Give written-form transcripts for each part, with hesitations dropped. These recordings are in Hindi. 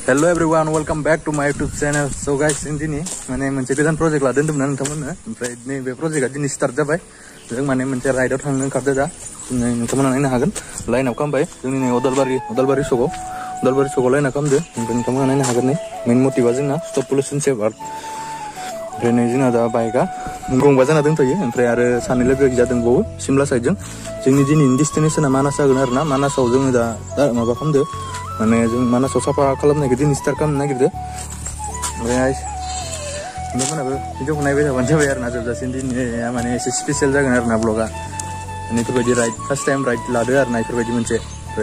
Hello everyone, welcome back to my YouTube channel. So guys, ini माने मोनसे गोदान प्रोजेक्ट लादों होनदोंमोन नोंथांमोननो ओमफ्राय नैबे प्रोजेक्टआ दिनै स्टार्ट जाबाय जों माने मोनसे राइडआव थांनो ओंखारदों दा नोंथांमोना नायनो हागोन लाइनआव खालामबाय जोंनि नै अदालबारि सकआव लाइनआव खालामदो ओमफ्राय नोंथांमोना नायनो हागोन नै मेन मटिभआ जोंना स्टप पलिउसन सेभ आर्थ ओमफ्राय नै जोंना दा बाइकआ गंबा जाना दंथ'यो ओमफ्राय आरो सानै लोगो जादोंबावो सिमला साइडजों जोंनि दिनैनि डेस्टिनेसना मानास जागोन आरो ना मानासाव जोङो दा माबा खालामदो माने जों मानासाव साफा खालामनायखौ दिनै स्टार्ट खालामनो नागिरदो ओमफ्राय नोंथांमोनाबो भिडिअखौ नायबाय थाबानो जाबाय आरो ना जोबजासिम दिनैया माने एसे स्पेसियेल जागोन आरो ना ब्लगा माने बेफोरबायदि राइड फार्स्ट टाइम राइड लादो आरो ना बेफोरबायदि मोनसे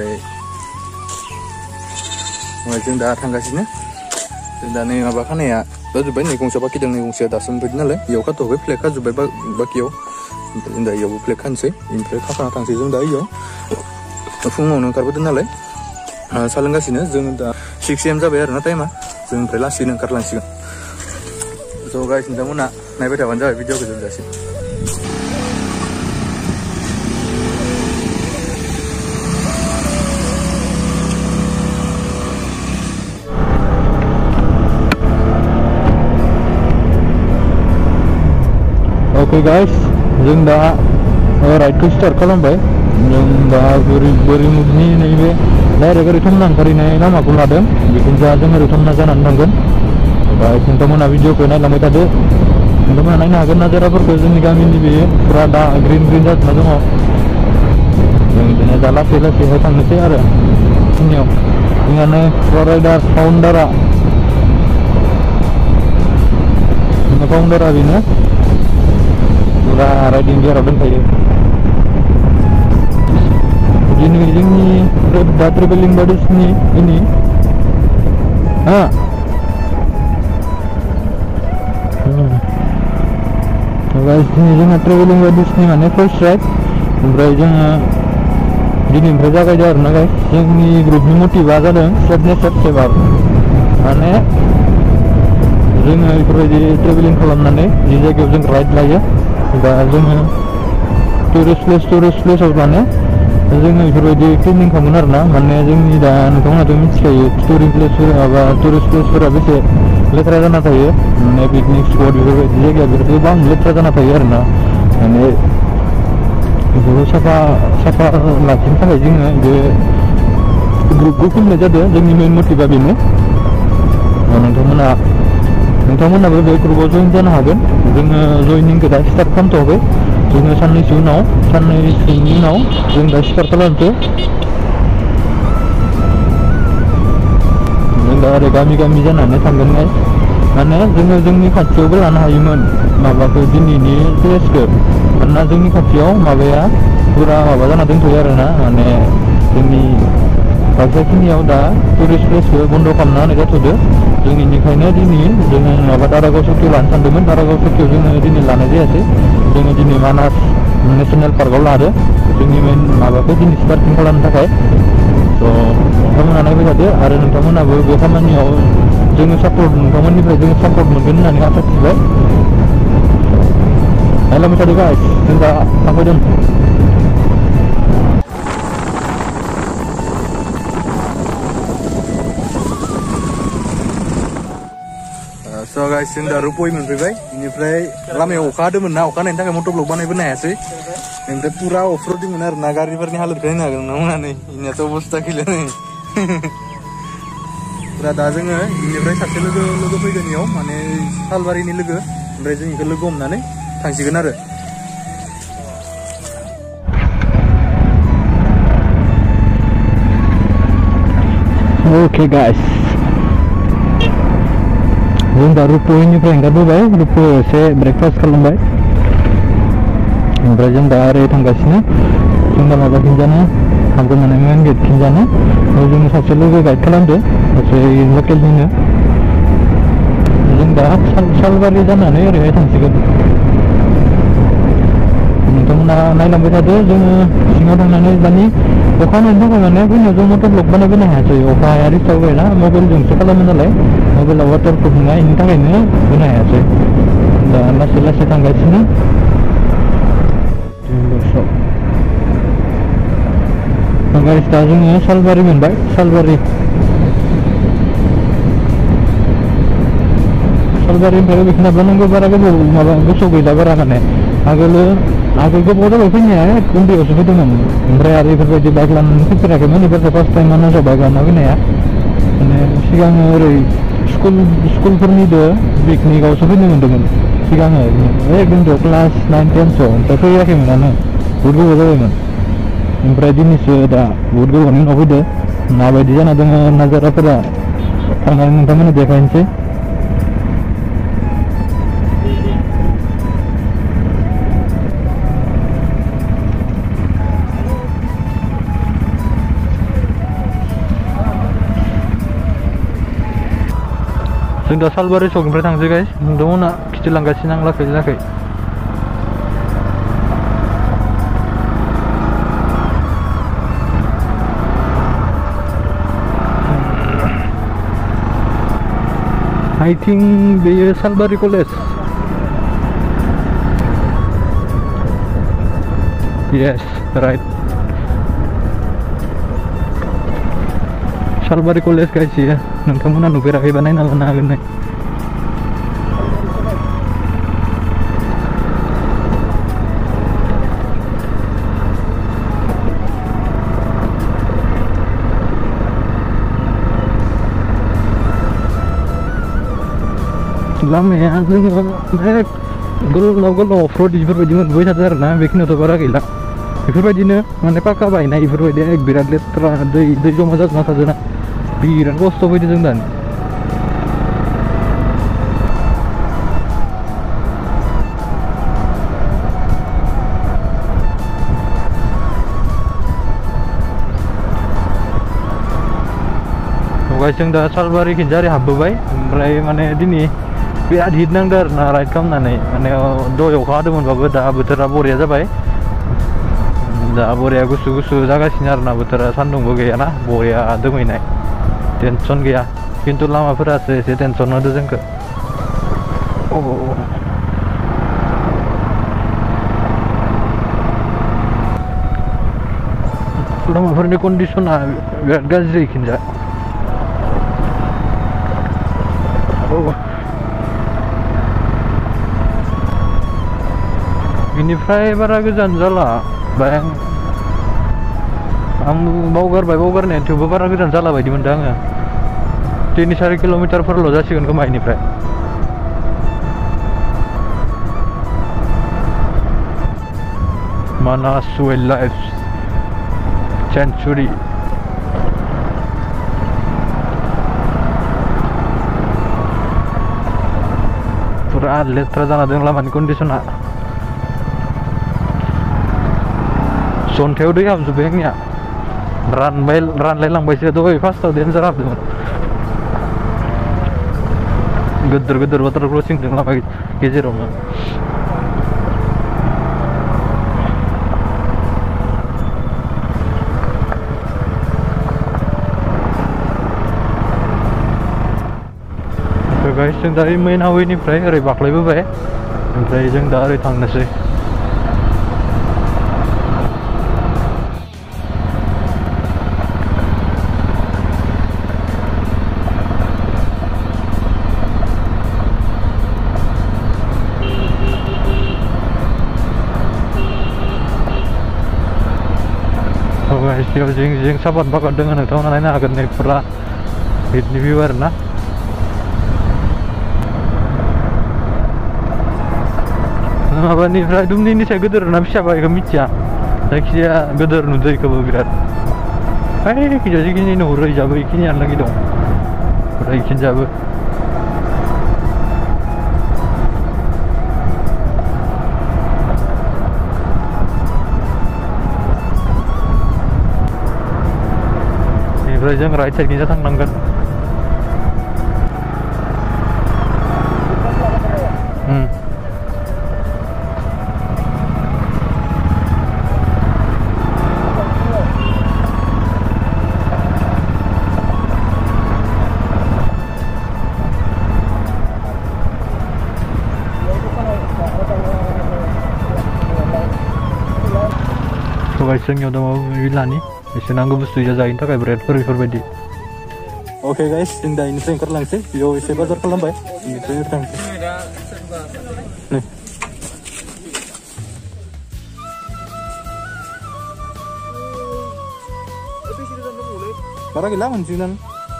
ओमफ्राय जों दा थांगासिनो जों दा नै माबा खानाया जाजोब्बाय नै गंसेया बाखि दं नै गंसेया दासो मोनफैदों नालाय इयाव खाथ'बाय फ्लेग खाजोब्बाय बाखियाव ओमफ्राय जों दा इयावबो फ्लेग खानोसै ओमफ्राय खाखाना थांसै जों दा इयाव फुङावनो ओंखारबोदों नालाय सा लोंगासिनो जों दा 6 AM जाबाय आरो ना टाइमा जों ओमफ्राय लासैनो ओंखारलांसिगोन स' गाइस नोंथांमोना नायबाय थाबानो जाबाय भिडिअखौ जोबजासिम Okay guys, जों दा राइडखौ स्टार्ट खालामबाय जों दा बोरिमुगनि नैबे डाइरेक्ट ओरै थमना ओंखारहैनाय लामाखौ लादों बिथिंजा जों ओरै थमना जानानै थांगोन गाइस नोंथांमोना भिडिअखौ नायलांबाय थादो नोंथांमोना नायनो हागोन नाजाराफोरखौ जोंनि गामिनि बे फुरा दा ग्रिन जाजोबना दङ जों बिदिनो दा लासैहाय थांनोसै आरो जोंनियाव जोंहानो राइडार फाउन्डारा बेनो पुरा राइडिं गियाराव दोनखायो दिनै जोंनि दा ट्रेभेलिं बाडिसनि दिनै दिनै जोंहा ट्रेभेलिं बाडिसनि माने फार्स्ट राइड ओमफ्राय जोङो दिनैनिफ्राय जागायदो आरो ना गाइस जोंनि ग्रुपनि मटिभआ जादों सेभ नेचार सेभ आर्थ माने जोङो बेफोरबायदि ट्रेभेलिं खालामनानै जि जायगायाव जों राइड लायो दा जोङो टुरिस्ट प्लेसाव माने जोङो बेफोरबायदि क्लिनिं खालामगोन आरो ना माने जोंनि दा नोंथांमोनाथ' मिथिखायो टुरिस्ट प्लेसफोरा बेसे लेथ्रा जाना थायो माने पिकनिक स्पट बेफोरबायदि जायगाया गोबां लेथ्रा जाना थायो आरो ना माने बेफोरखौ साफा लाखिनो थाखाय जोङो बे ग्रुपखौ खुलिनाय जादों जोंनि मेन मटिभआ बेनो नोंथांमोनाबो बे ग्रुपआव जइन जानो हागोन जोङो जइनिंखौ दा स्टार्ट खालामथ'वाखै जोङो साननैसोनि उनाव जों दा स्टार्ट खालामसै जों दा आरो गामि जानानै थांगोन माने जोङो जोंनि खाथियावबो लानो हायोमोन माबाखौ दिनैनि प्लेसखौ मानोना जोंनि खाथियाव माबाया पुरा माबा जाना दोनथ'यो आरो ना माने जोंनि बाक्साखिनियाव दा टुरिस्ट प्लेसखौ बन्द' खालामना होनाय जाथ'दो जों बेनिखायनो दिनै जोङो माबा दारागाव सकियाव लानो सानदोंमोन दारागाव सकियाव जोङो दिनै लानाय जायासै जोङो दिनै मानास नेसनेल पार्कआव लादो जोंनि मेन माबाखौ दिनै स्टार्टिं खालामनो थाखाय स' नोंथांमोना नायबाय थादो आरो नोंथांमोनाबो बे खामानियाव नोंथांमोननिफ्राय जोङो सापर्ट मोनगोन होननानै आसा थिबाय नायलांबाय थादो गाइस जों दा थांफैदों स' गाइस जों दा रुप'इ मोनफैबाय बेनिफ्राय लामायाव अखा हादोंमोन ना अखा हानायनि थाखाय मटर ब्लग बानायबोनो हायासै ओमफ्राय पुरा अफर'डिंमोन आरो ना गारिफोरनि हालोदखौ नायनो हागोन नोंथांमोना नै इनियाथ' अबस्था गैला नै पुरा दा जोङो बेनिफ्राय सासे लोगो फैगोन इयाव माने सालबारिनि लोगो ओमफ्राय जों बेखौ लोगो हमनानै थांसिगोन आरो Okay guys जों दा रुप'इनिफ्राय ओंखारबोबाय रुप'आव एसे ब्रेकफास्ट खालामबाय ओमफ्राय जों दा ओरै थांगासिनो जों दा माबाखिनजानो हाबगोन माने मेन गेटखिनजानो जों सासे लोगो गाइड खालामदो सासे लकेलनिनो जों दा सालबारि जानानै ओरैहाय थांसिगोन नोंथांमोना नायलांबाय थादो जोङो सिङाव थांनानै दानि अखा हानायनि थाखाय माने फैनायाव जों मटर ब्लग बानायबोनो हायासै अखाया रिस्टार्ट ना मबाइलजोंसो खालामो नालाय मबाइलाव वाटारप्रुफ नङा बेनि थाखायनो होनो हायासै दा लासै थांगासिनो गाइस दा जोङो सालबारि मोनबाय सालबारि सालबारिनिफ्राय खिन्थाब्लानांगौ बारा गोबाव माबा गोसोआव गैला बारा माने आगोल गोबाव जाबाय फैनाया उन्दैयावसो फैदोंमोन ओमफ्राय आरो बेफोरबायदि बाइक लानानै फैफेराखैमोन एबारसो फार्स्ट टाइम आंनाव बाइक लाना फैनाया माने सिगाङो ओरै स्कुलफोरनिदो पिकनिकआवसो फैनो मोन्दोंमोन सिगाङो एकदम क्लास 9, 10 ओमफ्राय फैयाखैमोन आङो बहुद गोबाव जाबायमोन ओमफ्राय दिनैसो दा बहुद गोबावनि उनाव फैदो माबायदि जाना दङ नाजाराफोरा थांनानै नोंथांमोननो देखायनोसै जों दा सालबारि सकनिफ्राय थांसै गाइस नोंथांमोना खिथिलांगासिनो आं लाखै लाखै I think बेयो सालबारि कलेज yes right सालबारि कलेज गाइस यो नोंथांमोना नुफेराखैबा नायना लानो हागोन नै लामाया जोङो गोलाव गोलाव अफरड बेफोरबायदि मोनबोबाय थादों आरोना बेखिनियावथ' बारा गैला बेफोरबायदिनो माने पाक्का बायनाय बेफोरबायदि बिराद लेथ्रा दै जमा जाजोबना थादोंना बिराद खस्थ' फैदों जों दानि जों दा सालबारि खिन्जारि हाबबोबाय ओमफ्राय माने दिनै बिराद हिट नांदों आरोना राइड खालामनानै माने दहाय अखा हादोंमोनबाबो दा बोथोरा बरिया जाबाय दा बरिया गुसु गुसु जागासिनो आरोना बोथोरा सान्दुंबो गैयाना बरिया दोमैनाय टेनसन गैया खिन्थु लामाफोरासो एसे टेनसन होदो जोंखौ लामाफोरनि कन्डिसना बिराद गाज्रि खिन्जा बेनिफ्राय बारा गोजान जाला बाय आं बावगारनाया थेवबो बारा गोजान जाला बायदि मोनदों आङो 3-4 किल'मिटारफोरल' जासिगोन खोमा बेनिफ्राय मानास वाइल्ड लाइफ सेंचुरी पुरा लेथ्रा जाना दं लामानि कन्डिसना जन्थायाव दै हाबजोब्बाय आंनिया रानलायलांबायसो दहाय फार्स्टआव डेन्जार हाबदोंमोन गोदोर गोदोर वाटार क्रसिं दं लामा गेजेरावनो गाइस जों दा मेन हावेनिफ्राय ओरै बाख्लायबोबाय ओमफ्राय जों दा ओरै थांनोसै बेयाव जिं सापात बागान दङ नोंथांमोना नायनो हागोन नै फुरा हिटनि भिउ आरोना माबानिफ्राय दुमनिनिफ्राय गोदोर ना फिसाबा बेखौ मिथिया जायखिजाया गोदोर नुदों बेखौबो बिराद खिजा जिखिनि नुहुरो इजाबो बेखिनियानोलागि दं फुरा इखिनिजाबो बेनिफ्राय जों राइट साइडनिजा थांनांगोन जोंनियाव दङ बिलानि एसे नांगौ बुस्थु जायनि थाखाय ब्रेडफोर बेफोरबायदि Oke guys, जों दा इनिफ्राय ओंखारलांसै बेयाव एसे बाजार खालामबाय इनिफ्राय थांसै nih बारा गैला मोनसिगोन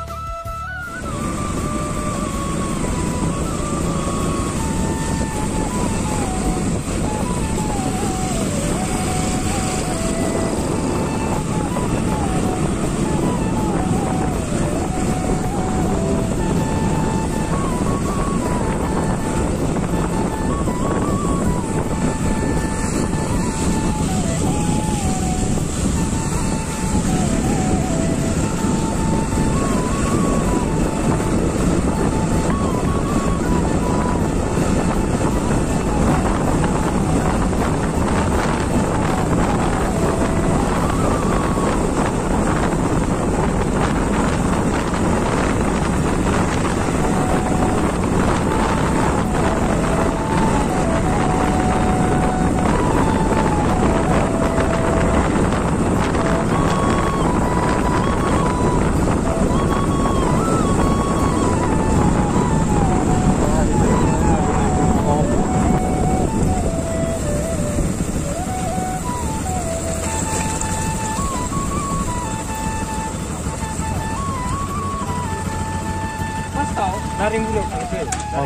Daring dulu langsung.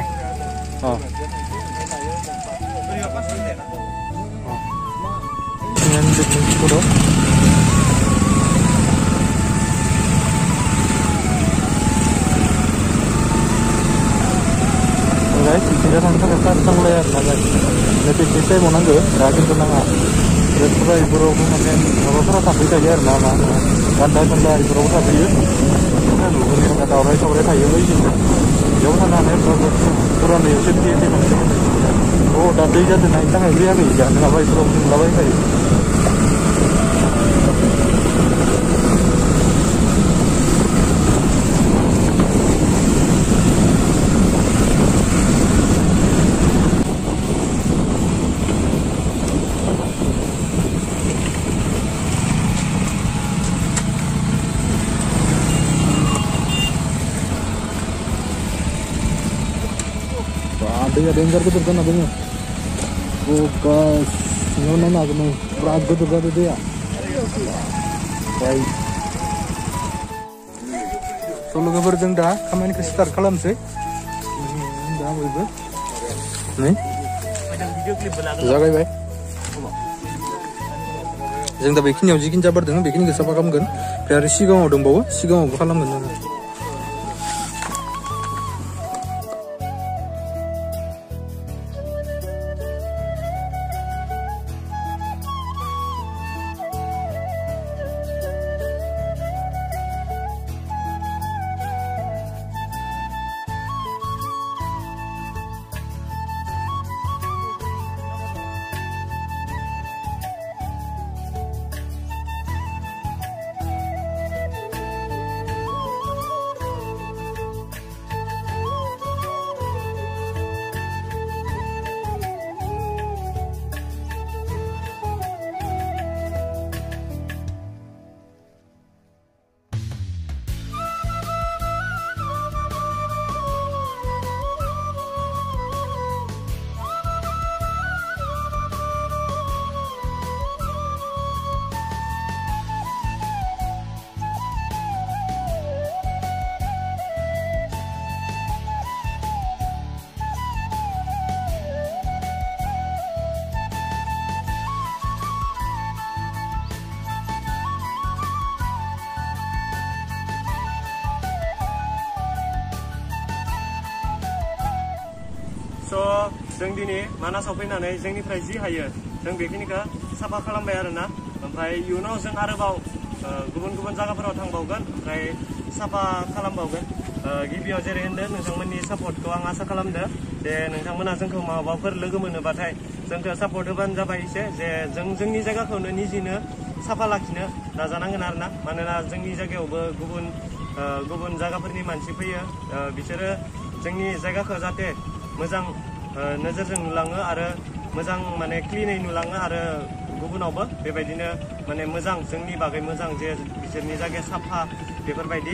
Dengan jenis kudo. Guys, tidak sampai kesan layar guys. Nanti kita mau nangge, rajin tenang ah. Terus kita ibu rogo makan, kalau sampai saja nama. Kanda ibu rogo sampai ya. Kan ini kata orang itu orang kaya lagi. Jauh sana nih, kurang nih, sedikit macam. Oh, tadi jadi naik tangga dia ni, jangan apa itu orang lawai kaya. Ada yang garut terus kan abangnya. Oh guys, nyonya nak nih, berat betul betul dia. Baik. Solo gambar jeng dah, kami ini start kalam sih. Dah boleh. Nih. Jaga baik. Jeng dah bikin yang jikin jabar dengan bikin kita apa kamu kan? Dari sigang udah bawa, sigang aku kalam kan. So, जों दिनै मानासाव फैनानै जोंनिफ्राय जि हायो जों बेखिनिखौ साफा खालामबाय आरोना ओमफ्राय इयुनाव जों आरोबाव गुबुन गुबुन जायगाफोराव थांबावगोन ओमफ्राय साफा खालामबावगोन गिबियाव जेरै होनदों नोंथांमोननि सापर्टखौ आं आसा खालामदों जे नोंथांमोना जोंखौ माबाफोर लोगो मोनोबाथाय जोंखौ सापर्ट होबानो जाबाय एसे जे जों जोंनि जायगाखौनो निजिनो साफा लाखिनो नाजानांगोन आरोना मानोना जोंनि जायगायावबो गुबुन जायगाफोरनि मानसि फैयो बिसोरो जोंनि जायगाखौ जाहाथे मोजां नोजोरजों नुलाङो आरो मोजां माने क्लिनै नुलाङो आरो गुबुनावबो बेबायदिनो माने मोजां जोंनि बागै मोजां जे बिसोरनि जायगाया साफा बेफोरबायदि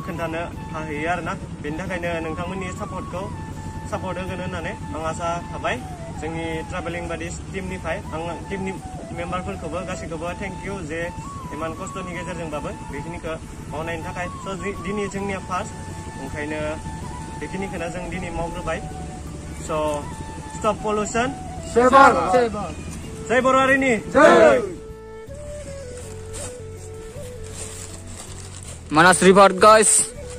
खोन्थानो हाहैयो आरोना बेनि थाखायनो नोंथांमोननि सापर्ट होगोन होननानै आं आसा थाबाय जोंनि ट्रेभेलिं बादिस टीमनिफ्राय आं टीमनि मेम्बारफोरखौबो गासैखौबो थेंक इउ जे इमान खस्थ'नि गेजेरजोंबाबो बेखिनिखौ मावनायनि थाखाय स' दिनै जोंनिया फार्स्ट ओंखायनो बेखिनिखौनो जों दिनै मावग्रोबाय स' स्टप पलिउसन जय बर' हारिनि Manas River guys,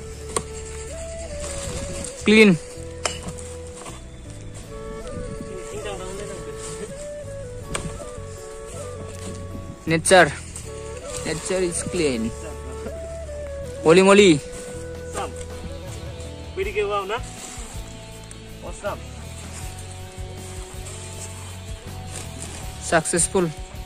clean. Nature is clean. Holy moly. Sam, pwede kayo wow na? Awesome. Successful.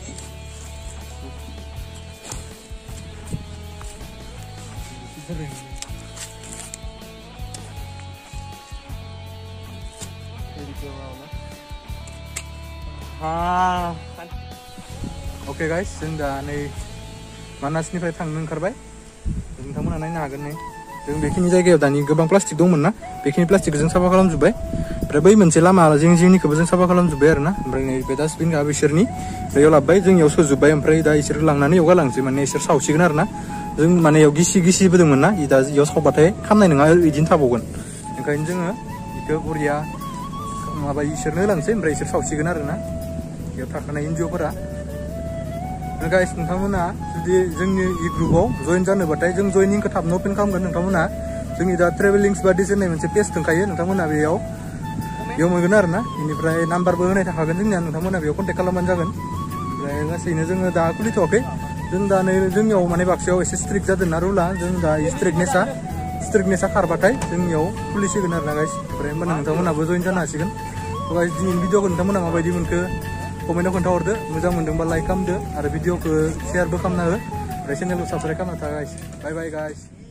Oke guys, जों दा नै मानासनिफ्राय थांनो ओंखारबाय नोंथांमोना नायनो हागोन नै जों बेखिनि जायगायाव दानि गोबां प्लास्टिक दंमोन ना बेखिनि प्लास्टिकखौ जों साफा खालामजोब्बाय ओमफ्राय बै मोनसे लामा जिंनिखौबो जों साफा खालामजोब्बाय आरो ना ओमफ्राय नै बे डास्टबिनआ बिसोरनि बेयाव लाबोबाय जोंनियाव सोजोब्बाय ओमफ्राय दा इसोर लांनानै इयाव गालांसै माने इसोर सावसिगोन आरो ना जों माने इयाव गिसिबो दंमोन ना दा इयाव सावबाथाय खामनाय नङा इदिनो थाबावगोन ओंखायनो जोङो इखौ बरिया माबा इसोरनो होलांसै ओमफ्राय इसोर सावसिगोन आरो ना इयाव थाखानाय एनजिअफोरा गाइस नोंथांमोना जुदि जोंनि इ ग्रुपआव जइन जानोबाथाय जों जइनिंखौ थाबनो अपेन खालामगोन नोंथांमोना जोंनि दा ट्रेभेलिंस बादिस होननाय मोनसे पेज दंखायो नोंथांमोना बेयाव मोनगोन आरो ना बेनिफ्राय नाम्बारबो होनाय थाखागोन जोंनिया नोंथांमोना बेयाव कन्टेक्ट खालामबानो जागोन ओमफ्राय गासैनो जोङो दा खुलिथ'वाखै जों दा नै जोंनियाव माने बाक्सायाव एसे स्ट्रिक्ट जादों ना रुला जों दा स्ट्रिक्टनेसा खारबाथाय जोंनियाव खुलिसिगोन आरो ना गाइस ओमफ्राय होमबानो नोंथांमोनाबो जइन जानो हासिगोन गाइस दिनैनि भिडिअखौ नोंथांमोना माबायदि मोनखो कमेन्टआव खोन्थाहरदो मोजां मोनदोंबा लाइक खालामदो आरो भिडिअखौ शेयारबो खालामना हो ओमफ्राय चेनेलखौ साबस्क्राइब खालामना था गाइस बाय बाय गाइस